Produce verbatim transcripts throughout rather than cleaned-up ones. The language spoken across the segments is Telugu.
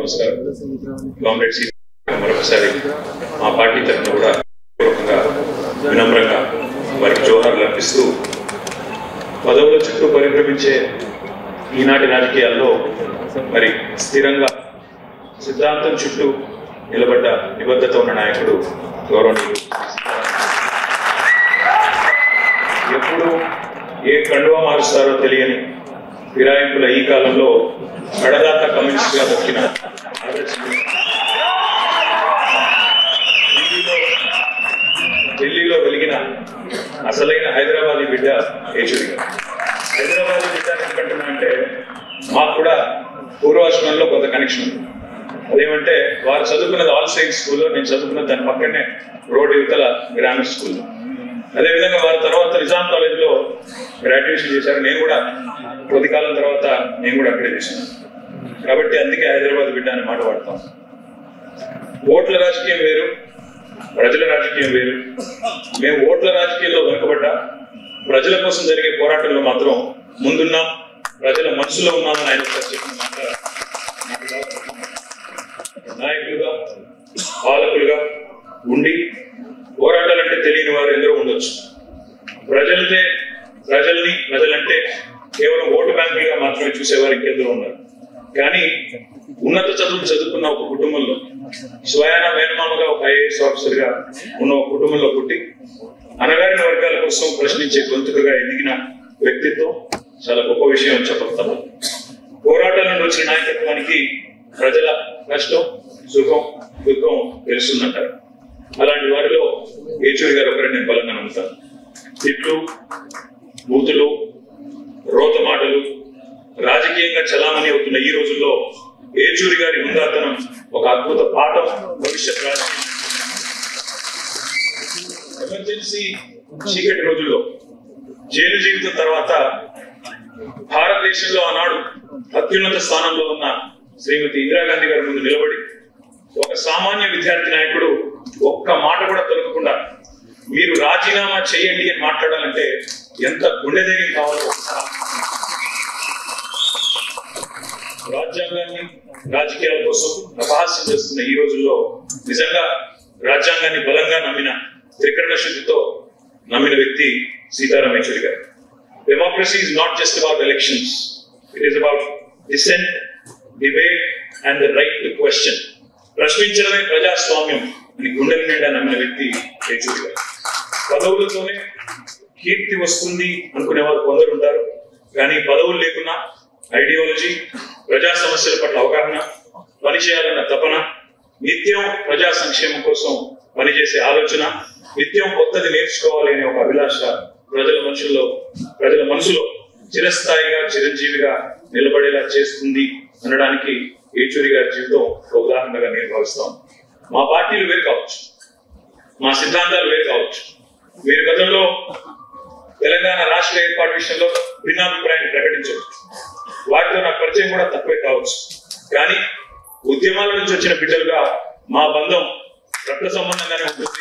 నమస్కారం. కామ్రేడ్ సి మరొకసారి మా పార్టీ తరఫున కూడా పూర్వకంగా వినమ్రంగా వారికి జోహార్లు అర్పిస్తూ పదవుల చుట్టూ పరిభ్రమించే ఈనాటి రాజకీయాల్లో మరి స్థిరంగా సిద్ధాంతం చుట్టూ నిలబడ్డ నిబద్ధత ఉన్న నాయకుడు గౌరవనీయులు. ఎప్పుడు ఏ కండువా మారుస్తారో తెలియని ఫిరాయింపుల ఈ కాలంలో కడదాత కమ్యూనిస్ట్ గా దక్కిన ఢిల్లీలో వెలిగిన అసలైన హైదరాబాదీ బిడ్డ ఏచూరి గారు. హైదరాబాదీ బిడ్డ ఎందుకంటున్నా అంటే మాకు కూడా పూర్వాశ్రమంలో కొంత కనెక్షన్ ఉంది. అదేమంటే వారు చదువుకున్నది ఆల్ సైన్స్ స్కూల్లో, నేను చదువుకున్నది దాని పక్కనే రోడ్ యువతల గ్రామీణ స్కూల్లో. అదేవిధంగా వారి తర్వాత నిజాం కాలేజ్ లో గ్రాడ్యుయేషన్ చేశారు. నేను కూడా కొద్ది కాలం తర్వాత నేను కూడా అక్కడే చేశాను. కాబట్టి అందుకే హైదరాబాద్ బిడ్డ అని మాట వాడతాం. ఓట్ల రాజకీయం వేరు, ప్రజల రాజకీయం వేరు. మేము ఓట్ల రాజకీయంలో వెనుకబడ్డా ప్రజల కోసం జరిగే పోరాటంలో మాత్రం ముందున్నాం, ప్రజల మనసులో ఉన్నామని ఆయన చెప్పిన మాట నాయకులుగా పాలకులుగా ఉండి పోరాటాలంటే తెలియని వారు ఎందరో ఉండొచ్చు. ప్రజలతే ప్రజల్ని ప్రజలంటే కేవలం ఓటు బ్యాంకులుగా మాత్రమే చూసేవారు ఇంకెందరో ఉన్నారు. కానీ ఉన్నత చదువులు చదువుకున్న ఒక కుటుంబంలో స్వయాన మేనమామగా ఒక ఐఏఎస్ ఆఫీసర్ గా ఉన్న ఒక కుటుంబంలో పుట్టి అనగారిన వర్గాల కోసం ప్రశ్నించే గొంతుకగా ఎదిగిన వ్యక్తిత్వం చాలా గొప్ప విషయం చెప్పగలుగుతాం. పోరాటాల నుండి వచ్చిన నాయకత్వానికి ప్రజల కష్టం సుఖం దుఃఖం తెలుస్తుందంటారు. అలాంటి వారిలో ఏచూరి గారు ఒకరిని నేను బలంగా నమ్ముతాను. తిట్లు బూతులు రోత మాటలు రాజకీయంగా చలామణి అవుతున్న ఈ రోజుల్లో ఏచూరి గారి ముందాతనం ఒక అద్భుత పాఠం భవిష్యత్ రాజకీయం. ఎమర్జెన్సీ చీకటి రోజుల్లో జైలు జీవితం తర్వాత భారతదేశంలో ఆనాడు అత్యున్నత స్థానంలో ఉన్న శ్రీమతి ఇందిరాగాంధీ గారి ముందు నిలబడి ఒక సామాన్య విద్యార్థి నాయకుడు ఒక్క మాట కూడా తొలగకుండా మీరు రాజీనామా చేయండి అని మాట్లాడాలంటే ఎంత గుండె ధైర్యం కావాలో. రాజ్యాంగాన్ని రాజకీయాల కోసం అపహాస్యం చేస్తున్న ఈ రోజుల్లో నిజంగా రాజ్యాంగాన్ని బలంగా నమ్మిన త్రికరణ శుద్ధితో నమ్మిన వ్యక్తి సీతారాం ఏచూరి గారు. Democracy is not just about elections. It is about dissent, debate and the right to question. ప్రశ్నించడమే ప్రజాస్వామ్యం అని గుండెల నిండా నమ్మిన వ్యక్తి ఏచూరి గారు. పదవులతోనే కీర్తి వస్తుంది అనుకునేవారు కొందరు ఉంటారు. కానీ పదవులు లేకున్నా ఐడియాలజీ, ప్రజా సమస్యల పట్ల అవగాహన, పనిచేయాలన్న తపన, నిత్యం ప్రజా సంక్షేమం కోసం పనిచేసే ఆలోచన, నిత్యం కొత్తది నేర్చుకోవాలి అనే ఒక అభిలాష ప్రజల మనుషుల్లో ప్రజల మనసులో చిరస్థాయిగా చిరంజీవిగా నిలబడేలా చేస్తుంది అనడానికి ఏచూరి గారి జీవితం ఒక ఉదాహరణగా నేను భావిస్తాను. మా పార్టీలు వేరు కావచ్చు, మా సిద్ధాంతాలు వేరు కావచ్చు. మీరు గతంలో తెలంగాణ రాష్ట్ర ఏర్పాటు విషయంలో భిన్నాభిప్రాయాన్ని ప్రకటించవచ్చు. వాటితో నాకు పరిచయం కూడా తక్కువే కావచ్చు. కానీ ఉద్యమాల నుంచి వచ్చిన బిడ్డలుగా మా బంధం రక్త సంబంధంగానే ఉంటుంది.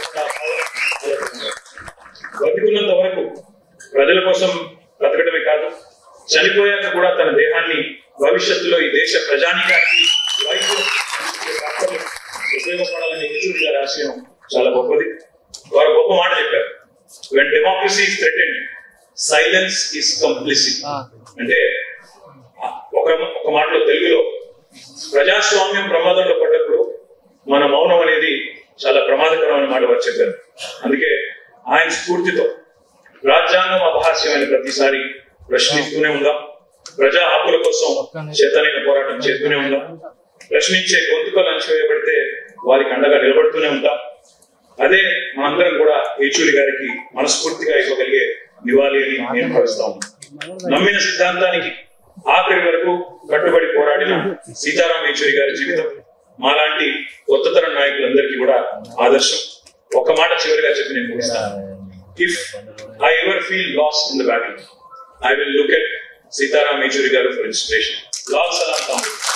బతికున్నంత వరకు ప్రజల కోసం బ్రతకడమే కాదు, చనిపోయాక కూడా తన దేహాన్ని భవిష్యత్తులో ఈ దేశ ప్రజానికానికి వైద్యం ఉపయోగపడాలని ఏచూరి గారి ఆశయం చాలా గొప్పది. వారు గొప్ప మాట చెప్పారు, when democracy is threatened silence is complicity. అంటే ఒక ఒక మాటలో తెలుగులో ప్రజాస్వామ్యం ప్రమాదంలో పడ్డప్పుడు మన మౌనం అనేది చాలా ప్రమాదకరమైన మాట వారు చెప్పారు. అందుకే ఆయన స్ఫూర్తితో రాజ్యాంగం అపహాస్యమైన ప్రతిసారి ప్రశ్నిస్తూనే ఉందాం, ప్రజా హక్కుల కోసం చేతనైన పోరాటం చేస్తూనే ఉంటాం, ప్రశ్నించే గొంతుకలు అణచివేయబడితే వారికి అండగా నిలబడుతూనే ఉంటాం. అదే మనందరం కూడా ఏచూరి గారికి మనస్ఫూర్తిగా ఇవ్వగలిగే నివాళి అని నేను భావిస్తాం. నమ్మిన సిద్ధాంతానికి ఆఖరి వరకు కట్టుబడి పోరాడిన సీతారాం ఏచూరి గారి జీవితం మాలాంటి కొత్త తరం నాయకులందరికీ కూడా ఆదర్శం. ఒక మాట చివరిగా చెప్పి నేను ముగిస్తాను. If I ever feel lost in the battle, I will look at Sitaram Yechury Garu for inspiration. Lal Salam.